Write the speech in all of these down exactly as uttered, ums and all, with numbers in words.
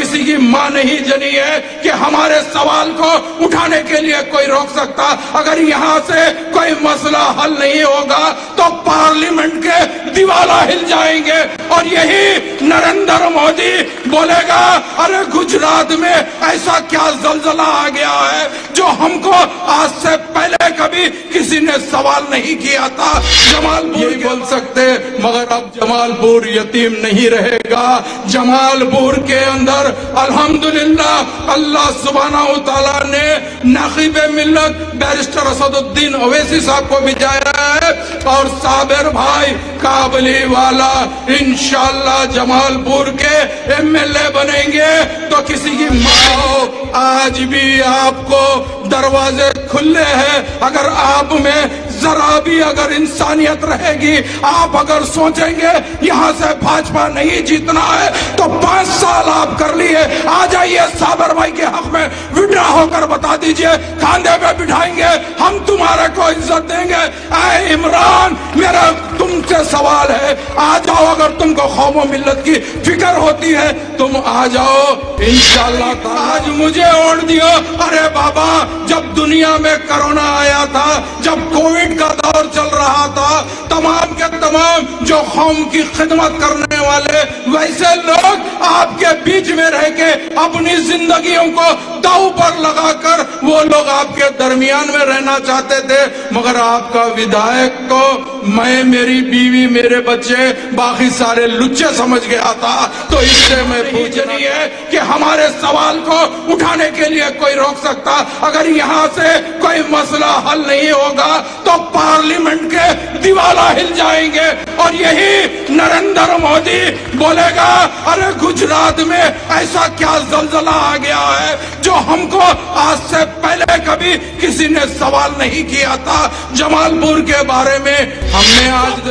کسی کی ماں نہیں جنی ہے کہ ہمارے سوال کو اٹھانے کے لیے کوئی روک سکتا. اگر یہاں سے کوئی مسئلہ حل نہیں ہوگا تو پارلیمنٹ کے دیوالہ ہل جائیں گے اور یہی نریندر مودی بولے گا ارے گجرات میں ایسا کیا زلزلہ آ گیا ہے جو ہم کو آج سے پہلے کبھی کسی نے سوال نہیں کیا تھا. جمال پور بول سکتے مگر اب جمال پور یتیم نہیں رہے گا. جمال پور کے اندر الحمدللہ اللہ سبحانہ وتعالیٰ نے ناقب ملت بیرسٹر اسد الدین اویسی صاحب کو بھیجایا ہے اور صابر بھائی کابلی والا انشاءاللہ جمال پور کے ایم ایل اے بنیں گے تو کسی کی ماں ہو. آج بھی آپ کو دروازے کھلے ہیں. اگر آپ میں ذرا بھی اگر انسانیت رہے گی, آپ اگر سوچیں گے یہاں سے بھاجپا نہیں جیتنا ہے تو پانچ سال آپ کر لیے. آ جائیے صابر بھائی کے حق میں وڈرا ہو کر بتا دیجئے, کاندھے پہ بٹھائیں گے, ہم تمہارے کو عزت دیں گے. اے عمران میرا تم سے سوال ہے, آ جاؤ. اگر تم کو قوم و ملت کی فکر ہوتی ہے تم آ جاؤ انشاءاللہ. آج مجھے اوڑ دیو. ارے بابا جب دنیا میں کرونا آیا تھا, جب کووڈ کا دور چل رہا تھا, تمام کے تمام جو قوم کی خدمت کرنے والے ویسے لوگ آپ کے بیچ میں رہ کے اپنی زندگیوں کو داؤ پر لگا کر وہ لوگ آپ کے درمیان میں رہنا چاہتے تھے. مگر آپ کا ودھائک کو میں, میری بیوی, میرے بچے, باقی سارے لچے سمجھ گیا تھا. تو اس سے میں پوچھ نہیں ہے کہ ہمارے سوال کو اٹھانے کے لیے کوئی روک سکتا. اگر یہاں سے کوئی مسئلہ حل نہیں ہوگا تو پارلیمنٹ کے دیوالہ ہل جائیں گے اور یہی نریندر مودی بولے گا ارے گجرات میں ایسا کیا زلزلہ آ گیا ہے جو ہم کو آج سے پہلے کبھی کسی نے سوال نہیں کیا تھا. جمال پور کے بارے میں ہم نے آج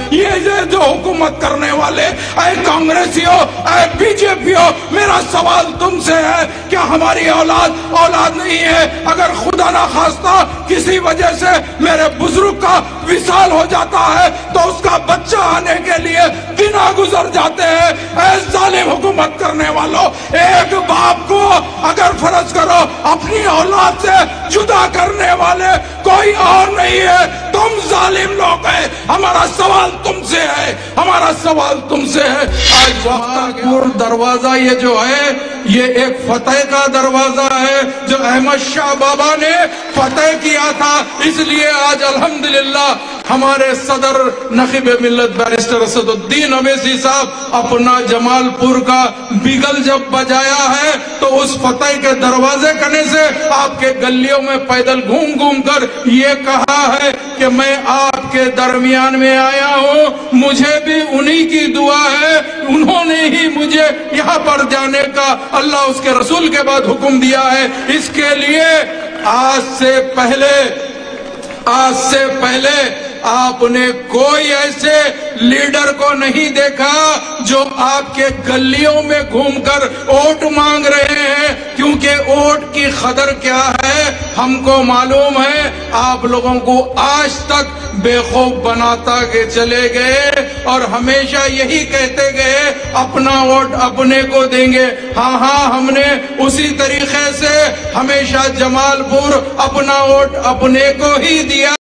یہ جو حکومت کرنے والے اے کانگریسیوں, اے بی جے پیوں, میرا سوال تم سے ہے کیا ہماری اولاد اولاد نہیں ہے؟ اگر خدا نہ خواستہ کسی وجہ سے میرے بزرگ کا وصال ہو جاتا ہے تو اس کا بچہ آنے کے لیے دن گزر جاتے ہیں. اے ظالم حکومت کرنے والوں, ایک باپ کو اگر فرض کرو اپنی اولاد سے جدا کرنے والے کوئی اور نہیں ہے, تم ظالم لوگ ہیں. ہمارا سوال تم سے ہے, ہمارا سوال تم سے ہے. آج وقت دروازہ یہ جو ہے یہ ایک فتح کا دروازہ ہے جو احمد شاہ بابا نے فتح کیا تھا. اس لیے آج الحمدللہ ہمارے صدر نقیب ملت بیرسٹر اسد الدین اویسی صاحب اپنا جمال پور کا بیگل جب بجایا ہے تو اس فتح کے دروازے کرنے سے آپ کے گلیوں میں پیدل گھوم گھوم کر یہ کہا ہے کہ میں آپ کے درمیان میں آیا ہوں, مجھے بھی انہی کی دعا ہے, انہوں نے ہی مجھے یہاں پر جانے کا اللہ اس کے رسول کے بعد حکم دیا ہے. اس کے لیے آج سے پہلے آج سے پہلے آپ نے کوئی ایسے لیڈر کو نہیں دیکھا جو آپ کے گلیوں میں گھوم کر ووٹ مانگ رہے ہیں, کیونکہ ووٹ کی قدر کیا ہے ہم کو معلوم ہے. آپ لوگوں کو آج تک بے خوف بناتا کے چلے گئے اور ہمیشہ یہی کہتے گئے اپنا ووٹ اپنے کو دیں گے. ہاں ہاں ہم نے اسی طریقے سے ہمیشہ جمال پور اپنا ووٹ اپنے کو ہی دیا.